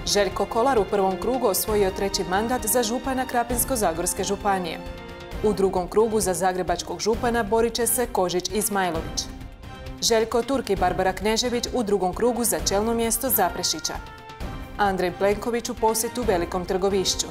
Željko Kolar u prvom krugu osvojio treći mandat za župana Krapinsko-zagorske županije. U drugom krugu za zagrebačkog župana borit će se Kožić Izmajlović. Željko Turk i Barbara Knežević u drugom krugu za čelno mjesto Zaprešića. Andrej Plenković u posjetu Velikom Trgovišću.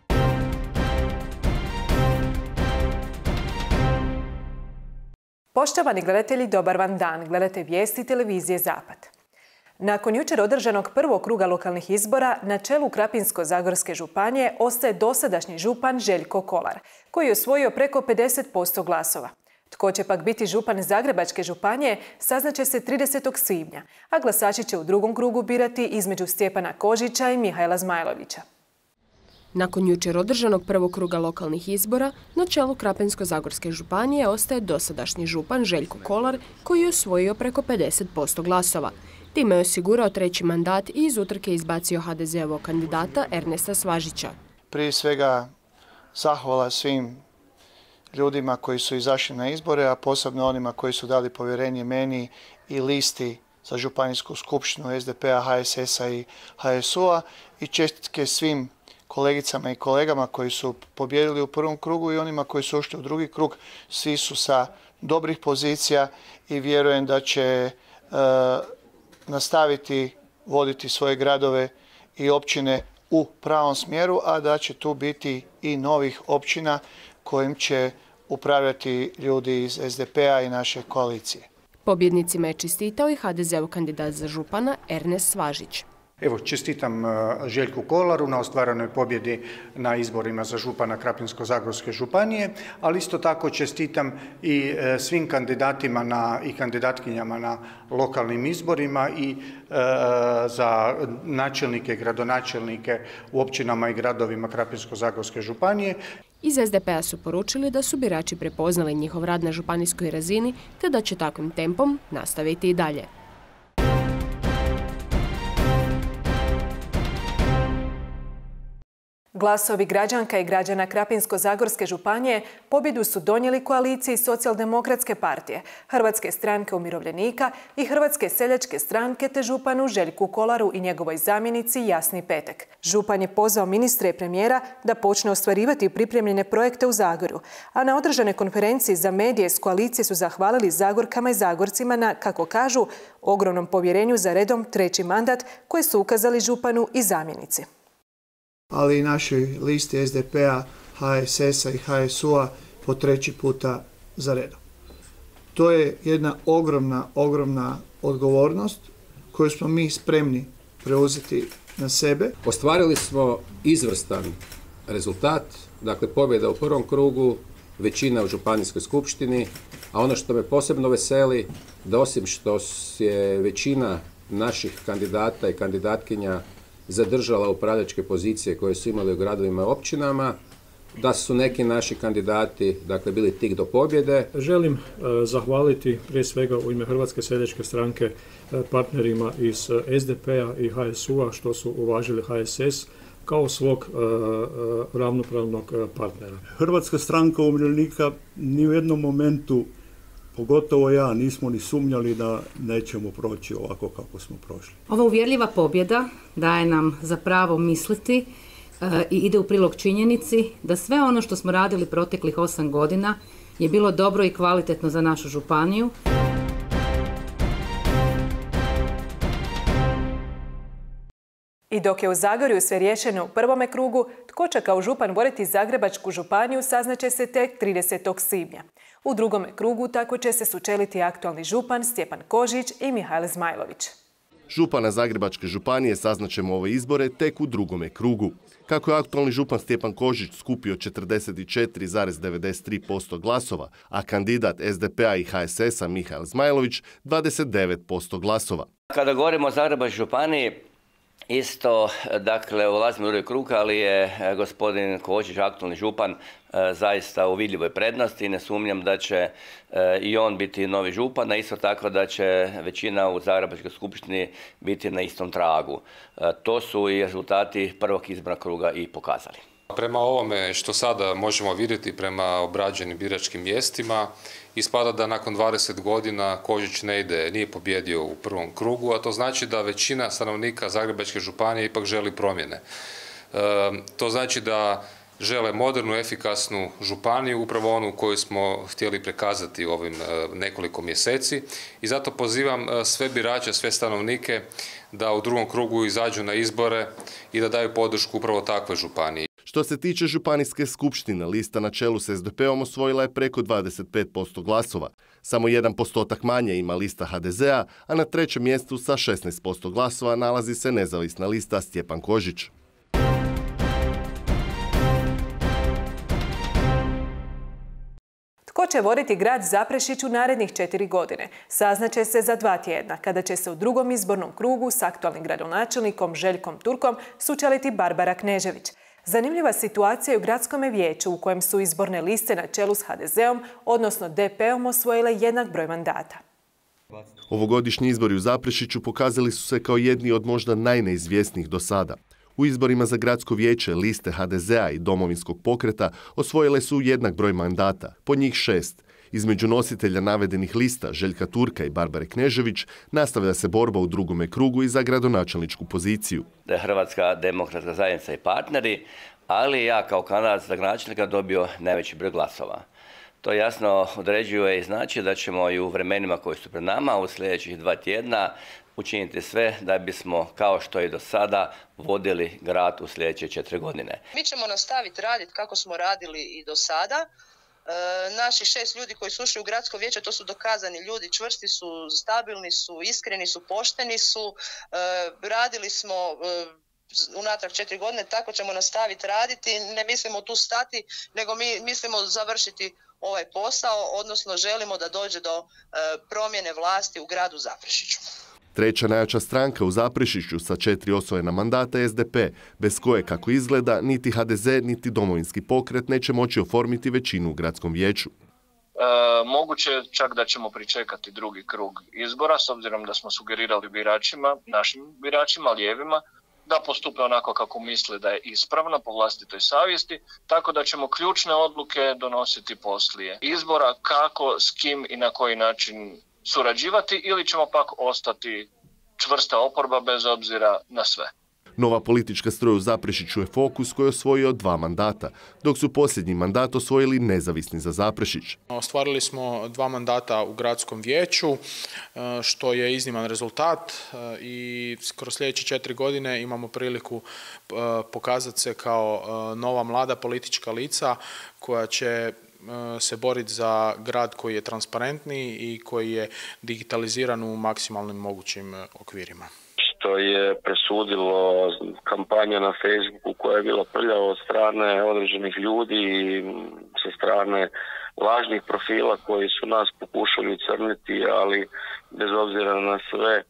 Poštovani gledatelji, dobar vam dan. Gledate vijesti televizije Zapad. Nakon jučer održanog prvog kruga lokalnih izbora, na čelu Krapinsko-zagorske županije ostaje dosadašnji župan Željko Kolar, koji je osvojio preko 50% glasova. Tko će pak biti župan Zagrebačke županije, saznaće se 30. svibnja, a glasači će u drugom krugu birati između Stjepana Kožića i Mihajla Zmajlovića. Nakon jučer održanog prvog kruga lokalnih izbora, na čelu Krapinsko-zagorske županije ostaje dosadašnji župan Željko Kolar, koji je osvojio preko 50% glasova. Time je osigurao treći mandat i iz utrke izbacio HDZ-ovog kandidata Ernesta Svažića. Prije svega zahvala svim ljudima koji su izašli na izbore, a posebno onima koji su dali povjerenje meni i listi za županijsku skupštinu SDP-a, HSS-a i HSU-a i čestitke svim kolegicama i kolegama koji su pobijedili u prvom krugu i onima koji su ušli u drugi krug. Svi su sa dobrih pozicija i vjerujem da će nastaviti voditi svoje gradove i općine u pravom smjeru, a da će tu biti i novih općina kojim će upravljati ljudi iz SDP-a i naše koalicije. Pobjednicima je čestitao i HDZ-ov kandidat za župana Ernest Svažić. Evo, čestitam Željku Kolaru na ostvarenoj pobjedi na izborima za župana Krapinsko-zagorske županije, ali isto tako čestitam i svim kandidatima i kandidatkinjama na lokalnim izborima i za načelnike i gradonačelnike u općinama i gradovima Krapinsko-zagorske županije. Iz SDP-a su poručili da su birači prepoznali njihov rad na županijskoj razini te da će takvim tempom nastaviti i dalje. Glasovi građanka i građana Krapinsko-zagorske županije pobjedu su donijeli koaliciji Socijaldemokratske partije, Hrvatske stranke umirovljenika i Hrvatske seljačke stranke te županu Željku Kolaru i njegovoj zamjenici Jasni Petek. Župan je pozvao ministre i premijera da počne ostvarivati pripremljene projekte u Zagorju, a na održanoj konferenciji za medije s koalicije su zahvalili Zagorkama i Zagorcima na, kako kažu, ogromnom povjerenju za redom treći mandat koje su ukazali županu i zamjenici. Ali i našoj listi SDP-a, HSS-a i HSU-a po treći puta za redom. To je jedna ogromna odgovornost koju smo mi spremni preuzeti na sebe. Ostvarili smo izvrstan rezultat, dakle pobjeda u prvom krugu, većina u županijskoj skupštini, a ono što me posebno veseli, da osim što je većina naših kandidata i kandidatkinja zadržala upravljačke pozicije koje su imali u gradovima i općinama, da su neki naši kandidati bili tik do pobjede. Želim zahvaliti prije svega u ime Hrvatske seljačke stranke partnerima iz SDP-a i HSU-a što su uvažili HSS kao svog ravnopravnog partnera. Hrvatska stranka umirovljenika ni u jednom momentu, pogotovo ja, nismo ni sumnjali da nećemo proći ovako kako smo prošli. Ova uvjerljiva pobjeda daje nam za pravo misliti i ide u prilog činjenici da sve ono što smo radili proteklih 8 godina je bilo dobro i kvalitetno za našu županiju. I dok je u Zagorju sve riješeno u prvome krugu, tko će kao župan voditi Zagrebačku županiju saznaće se tek 30. svibnja. U drugome krugu tako će se sučeliti aktualni župan Stjepan Kožić i Mihajl Zmajlović. Župana Zagrebačke županije saznaćemo ove izbore tek u drugome krugu. Kako je aktualni župan Stjepan Kožić skupio 44,93% glasova, a kandidat SDP-a i HSS-a Mihajl Zmajlović 29% glasova. Kada govorimo o Zagrebačkoj županiji, isto, ulazimo u drugi krug, ali je gospodin Kožić, aktualni župan, zaista u vidljivoj prednosti i ne sumnjam da će i on biti novi župan, a isto tako da će većina u Zagrebačkoj skupštini biti na istom tragu. To su i rezultati prvog izbornog kruga i pokazali. Prema ovome što sada možemo vidjeti prema obrađenim biračkim mjestima, ispada da nakon 20 godina Kožić nije pobijedio u prvom krugu, a to znači da većina stanovnika Zagrebačke županije ipak želi promjene. To znači da žele modernu, efikasnu županiju, upravo onu koju smo htjeli prikazati ovim nekoliko mjeseci. I zato pozivam sve birače, sve stanovnike da u drugom krugu izađu na izbore i da daju podršku upravo takvoj županiji. Što se tiče županijske skupštine, lista na čelu s SDP-om osvojila je preko 25% glasova. Samo 1% manje ima lista HDZ-a, a na trećem mjestu sa 16% glasova nalazi se nezavisna lista Stjepan Kožić. Tko će voditi grad Zaprešić u narednih 4 godine? Saznaće se za 2 tjedna, kada će se u drugom izbornom krugu s aktualnim gradonačelnikom Željkom Turkom sučeliti Barbara Knežević. Zanimljiva situacija je u gradskom vijeću u kojem su izborne liste na čelu s HDZ-om, odnosno DP-om, osvojile jednak broj mandata. Ovogodišnji izbori u Zaprešiću pokazali su se kao jedni od možda najneizvjesnijih do sada. U izborima za gradsko vijeće liste HDZ-a i Domovinskog pokreta osvojile su jednak broj mandata, po njih 6. Između nositelja navedenih lista, Željka Turka i Barbare Knežević, nastavlja se borba u drugome krugu i za gradonačelničku poziciju. Da je Hrvatska demokratska zajednica i partneri, ali ja kao kandidat za gradonačelnika dobio najveći broj glasova. To jasno određuje i znači da ćemo i u vremenima koji su pred nama u sljedećih 2 tjedna učiniti sve da bismo, kao što i do sada, vodili grad u sljedeće 4 godine. Mi ćemo nastaviti raditi kako smo radili i do sada. Naši 6 ljudi koji su ušli u gradsko vijeće, to su dokazani ljudi, čvrsti su, stabilni su, iskreni su, pošteni su. Radili smo unatrag 4 godine, tako ćemo nastaviti raditi. Ne mislimo tu stati, nego mi mislimo završiti ovaj posao, odnosno želimo da dođe do promjene vlasti u gradu Zaprešiću. Treća najjača stranka u Zaprešiću sa 4 osvojena mandata je SDP, bez koje, kako izgleda, niti HDZ, niti Domovinski pokret neće moći oformiti većinu u gradskom vijeću. Moguće čak da ćemo pričekati drugi krug izbora, s obzirom da smo sugerirali biračima, našim biračima, lijevima, da postupe onako kako misle da je ispravno po vlastitoj savjesti, tako da ćemo ključne odluke donositi poslije izbora, kako, s kim i na koji način surađivati, ili ćemo pak ostati čvrsta oporba bez obzira na sve. Nova politička stroj u Zaprešiću je Fokus koji je osvojio 2 mandata, dok su posljednji mandat osvojili Nezavisni za Zaprešić. Ostvarili smo 2 mandata u gradskom vijeću, što je izniman rezultat i kroz sljedeće 4 godine imamo priliku pokazati se kao nova mlada politička lica koja će se boriti za grad koji je transparentniji i koji je digitaliziran u maksimalnim mogućim okvirima. Što je presudilo kampanja na Facebooku koja je bila prljava od strane određenih ljudi i sa strane lažnih profila koji su nas pokušali ucrniti, ali bez obzira na sve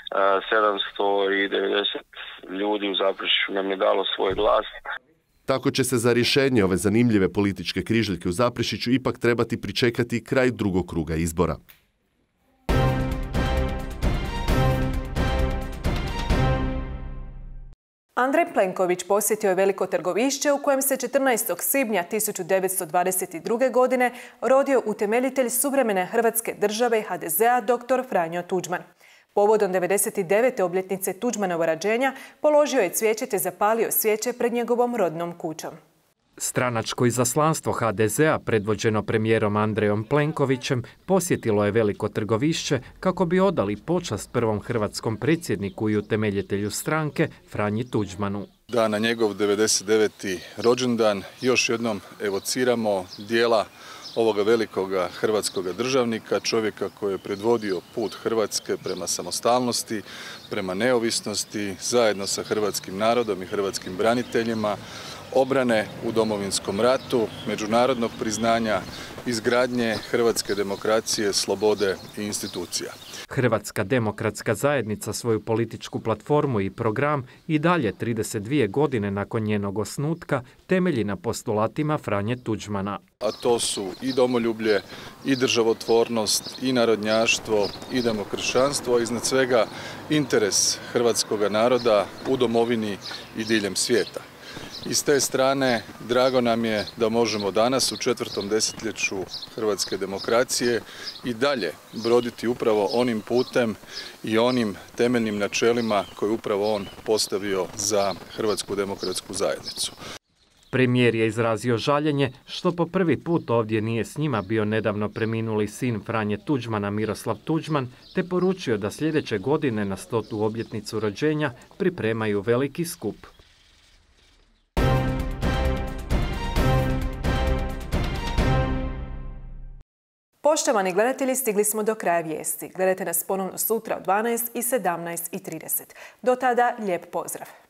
790 ljudi u Zaprešiću nam je dalo svoj glas. Tako će se za rješenje ove zanimljive političke križaljke u Zaprešiću ipak trebati pričekati kraj drugog kruga izbora. Andrej Plenković posjetio je Veliko Trgovišće u kojem se 14. svibnja 1922. godine rodio utemeljitelj suvremene Hrvatske države i HDZ-a dr. Franjo Tuđman. Povodom 99. obljetnice Tuđmanova rođenja položio je cvijeće te zapalio svijeće pred njegovom rodnom kućom. Stranačko izaslanstvo HDZ-a, predvođeno premijerom Andrejom Plenkovićem, posjetilo je Veliko Trgovišće kako bi odali počast prvom hrvatskom predsjedniku i utemeljitelju stranke Franji Tuđmanu. Da na njegov 99. rođendan još jednom evociramo dijela ovoga velikoga hrvatskoga državnika, čovjeka koji je predvodio put Hrvatske prema samostalnosti, prema neovisnosti, zajedno sa hrvatskim narodom i hrvatskim braniteljima, obrane u Domovinskom ratu, međunarodnog priznanja, izgradnje hrvatske demokracije, slobode i institucija. Hrvatska demokratska zajednica svoju političku platformu i program i dalje 32 godine nakon njenog osnutka temelji na postulatima Franje Tuđmana. A to su i domoljublje, i državotvornost, i narodnjaštvo, i demokršćanstvo, a iznad svega interes hrvatskoga naroda u domovini i diljem svijeta. I s te strane drago nam je da možemo danas u 4. desetljeću hrvatske demokracije i dalje broditi upravo onim putem i onim temeljnim načelima koje je upravo on postavio za Hrvatsku demokratsku zajednicu. Premijer je izrazio žaljenje što po prvi put ovdje nije s njima bio nedavno preminuli sin Franje Tuđmana Miroslav Tuđman, te poručio da sljedeće godine na 100. obljetnicu rođenja pripremaju veliki skup. Poštovani gledatelji, stigli smo do kraja vijesti. Gledajte nas ponovno sutra u 12 i 17:30. Do tada, lijep pozdrav!